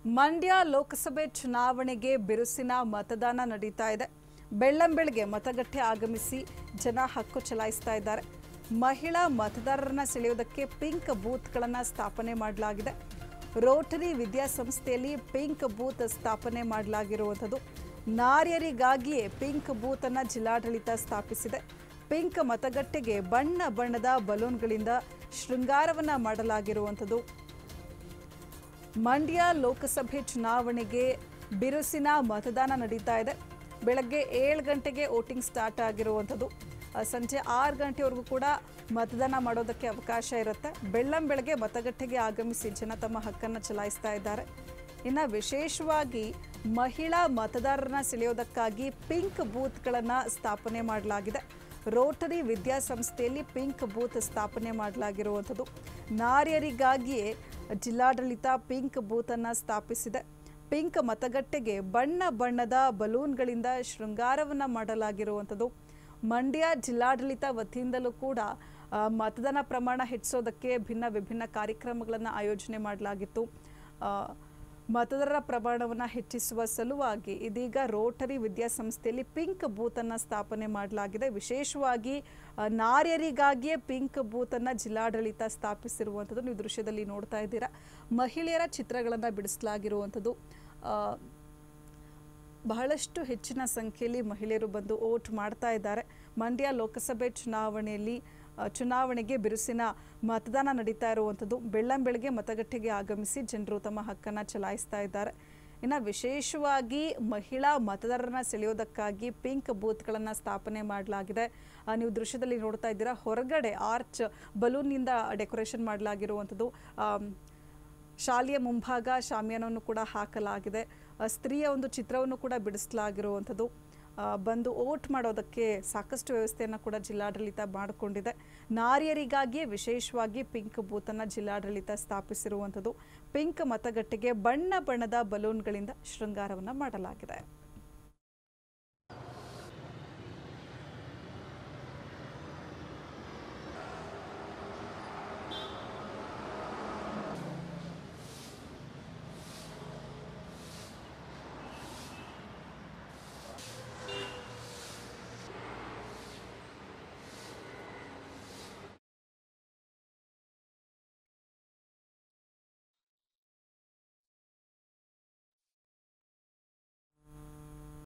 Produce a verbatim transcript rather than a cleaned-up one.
ಮಂಡ್ಯ ಲೋಕಸಭೆ ಚುನಾವಣೆಗೆ ಬಿರುಸಿನ ಮತದಾನ ನಡೀತಾ ಇದೆ. ಬೆಳ್ಳಂಬೆಳಗ್ಗೆ ಮತಗಟ್ಟೆ ಆಗಮಿಸಿ ಜನ ಹಕ್ಕು ಚಲಾಯಿಸ್ತಾ ಇದ್ದಾರೆ. ಮಹಿಳಾ ಮತದಾರರನ್ನ ಸೆಳೆಯುವುದಕ್ಕೆ ಪಿಂಕ್ ಬೂತ್ಗಳನ್ನು ಸ್ಥಾಪನೆ ಮಾಡಲಾಗಿದೆ. ರೋಟರಿ ವಿದ್ಯಾಸಂಸ್ಥೆಯಲ್ಲಿ ಪಿಂಕ್ ಬೂತ್ ಸ್ಥಾಪನೆ ಮಾಡಲಾಗಿರುವಂಥದ್ದು. ನಾರಿಯರಿಗಾಗಿಯೇ ಪಿಂಕ್ ಬೂತ್ ಅನ್ನು ಜಿಲ್ಲಾಡಳಿತ ಸ್ಥಾಪಿಸಿದೆ. ಪಿಂಕ್ ಮತಗಟ್ಟೆಗೆ ಬಣ್ಣ ಬಣ್ಣದ ಬಲೂನ್ಗಳಿಂದ ಶೃಂಗಾರವನ್ನ ಮಾಡಲಾಗಿರುವಂಥದ್ದು. ಮಂಡ್ಯ ಲೋಕಸಭೆ ಚುನಾವಣೆಗೆ ಬಿರುಸಿನ ಮತದಾನ ನಡೀತಾ ಇದೆ. ಬೆಳಗ್ಗೆ ಏಳು ಗಂಟೆಗೆ ವೋಟಿಂಗ್ ಸ್ಟಾರ್ಟ್ ಆಗಿರುವಂಥದ್ದು. ಸಂಜೆ ಆರು ಗಂಟೆವರೆಗೂ ಕೂಡ ಮತದಾನ ಮಾಡೋದಕ್ಕೆ ಅವಕಾಶ ಇರುತ್ತೆ. ಬೆಳ್ಳಂಬೆಳಗ್ಗೆ ಮತಗಟ್ಟೆಗೆ ಆಗಮಿಸಿ ಜನ ತಮ್ಮ ಹಕ್ಕನ್ನು ಚಲಾಯಿಸ್ತಾ ಇದ್ದಾರೆ. ಇನ್ನು ವಿಶೇಷವಾಗಿ ಮಹಿಳಾ ಮತದಾರರನ್ನ ಸೆಳೆಯೋದಕ್ಕಾಗಿ ಪಿಂಕ್ ಬೂತ್ಗಳನ್ನು ಸ್ಥಾಪನೆ ಮಾಡಲಾಗಿದೆ. ರೋಟರಿ ವಿದ್ಯಾಸಂಸ್ಥೆಯಲ್ಲಿ ಪಿಂಕ್ ಬೂತ್ ಸ್ಥಾಪನೆ ಮಾಡಲಾಗಿರುವಂಥದ್ದು. ನಾರಿಯರಿಗಾಗಿಯೇ ಜಿಲ್ಲಾಡಳಿತ ಪಿಂಕ್ ಬೂತನ್ನು ಸ್ಥಾಪಿಸಿದೆ. ಪಿಂಕ್ ಮತಗಟ್ಟೆಗೆ ಬಣ್ಣ ಬಣ್ಣದ ಬಲೂನ್ಗಳಿಂದ ಶೃಂಗಾರವನ್ನು ಮಾಡಲಾಗಿರುವಂಥದ್ದು. ಮಂಡ್ಯ ಜಿಲ್ಲಾಡಳಿತ ವತಿಯಿಂದಲೂ ಕೂಡ ಮತದಾನ ಪ್ರಮಾಣ ಹೆಚ್ಚಿಸೋದಕ್ಕೆ ಭಿನ್ನ ವಿಭಿನ್ನ ಕಾರ್ಯಕ್ರಮಗಳನ್ನು ಆಯೋಜನೆ ಮಾಡಲಾಗಿತ್ತು. ಮತದಾರರ ಪ್ರಮಾಣವನ್ನು ಹೆಚ್ಚಿಸುವ ಸಲುವಾಗಿ ಇದೀಗ ರೋಟರಿ ವಿದ್ಯಾಸಂಸ್ಥೆಯಲ್ಲಿ ಪಿಂಕ್ ಬೂತನ್ನು ಸ್ಥಾಪನೆ ಮಾಡಲಾಗಿದೆ. ವಿಶೇಷವಾಗಿ ನಾರಿಯರಿಗಾಗಿಯೇ ಪಿಂಕ್ ಬೂತನ್ನು ಜಿಲ್ಲಾಡಳಿತ ಸ್ಥಾಪಿಸಿರುವಂಥದ್ದು ನೀವು ದೃಶ್ಯದಲ್ಲಿ ನೋಡ್ತಾ ಇದ್ದೀರಾ. ಮಹಿಳೆಯರ ಚಿತ್ರಗಳನ್ನು ಬಿಡಿಸಲಾಗಿರುವಂಥದ್ದು. ಬಹಳಷ್ಟು ಹೆಚ್ಚಿನ ಸಂಖ್ಯೆಯಲ್ಲಿ ಮಹಿಳೆಯರು ಬಂದು ವೋಟ್ ಮಾಡ್ತಾ ಇದ್ದಾರೆ. ಮಂಡ್ಯ ಲೋಕಸಭೆ ಚುನಾವಣೆಯಲ್ಲಿ ಚುನಾವಣೆಗೆ ಬಿರುಸಿನ ಮತದಾನ ನಡೀತಾ ಇರುವಂಥದ್ದು. ಬೆಳ್ಳಂಬೆಳಗ್ಗೆ ಮತಗಟ್ಟೆಗೆ ಆಗಮಿಸಿ ಜನರು ತಮ್ಮ ಹಕ್ಕನ್ನು ಚಲಾಯಿಸ್ತಾ ಇದ್ದಾರೆ. ಇನ್ನು ವಿಶೇಷವಾಗಿ ಮಹಿಳಾ ಮತದಾರರನ್ನ ಸೆಳೆಯೋದಕ್ಕಾಗಿ ಪಿಂಕ್ ಬೂತ್ಗಳನ್ನು ಸ್ಥಾಪನೆ ಮಾಡಲಾಗಿದೆ. ನೀವು ದೃಶ್ಯದಲ್ಲಿ ನೋಡ್ತಾ ಇದ್ದೀರಾ. ಹೊರಗಡೆ ಆರ್ಚ್ ಬಲೂನ್ನಿಂದ ಡೆಕೋರೇಷನ್ ಮಾಡಲಾಗಿರುವಂಥದ್ದು. ಶಾಲೆಯ ಮುಂಭಾಗ ಶಾಮಿಯಾನವನ್ನು ಕೂಡ ಹಾಕಲಾಗಿದೆ. ಸ್ತ್ರೀಯ ಒಂದು ಚಿತ್ರವನ್ನು ಕೂಡ ಬಿಡಿಸಲಾಗಿರುವಂಥದ್ದು. ಬಂದು ವೋಟ್ ಮಾಡೋದಕ್ಕೆ ಸಾಕಷ್ಟು ವ್ಯವಸ್ಥೆಯನ್ನು ಕೂಡ ಜಿಲ್ಲಾಡಳಿತ ಮಾಡಿಕೊಂಡಿದೆ. ನಾರಿಯರಿಗಾಗಿಯೇ ವಿಶೇಷವಾಗಿ ಪಿಂಕ್ ಬೂತನ್ನು ಜಿಲ್ಲಾಡಳಿತ ಸ್ಥಾಪಿಸಿರುವಂಥದ್ದು. ಪಿಂಕ್ ಮತಗಟ್ಟೆಗೆ ಬಣ್ಣ ಬಣ್ಣದ ಬಲೂನ್ಗಳಿಂದ ಶೃಂಗಾರವನ್ನು ಮಾಡಲಾಗಿದೆ.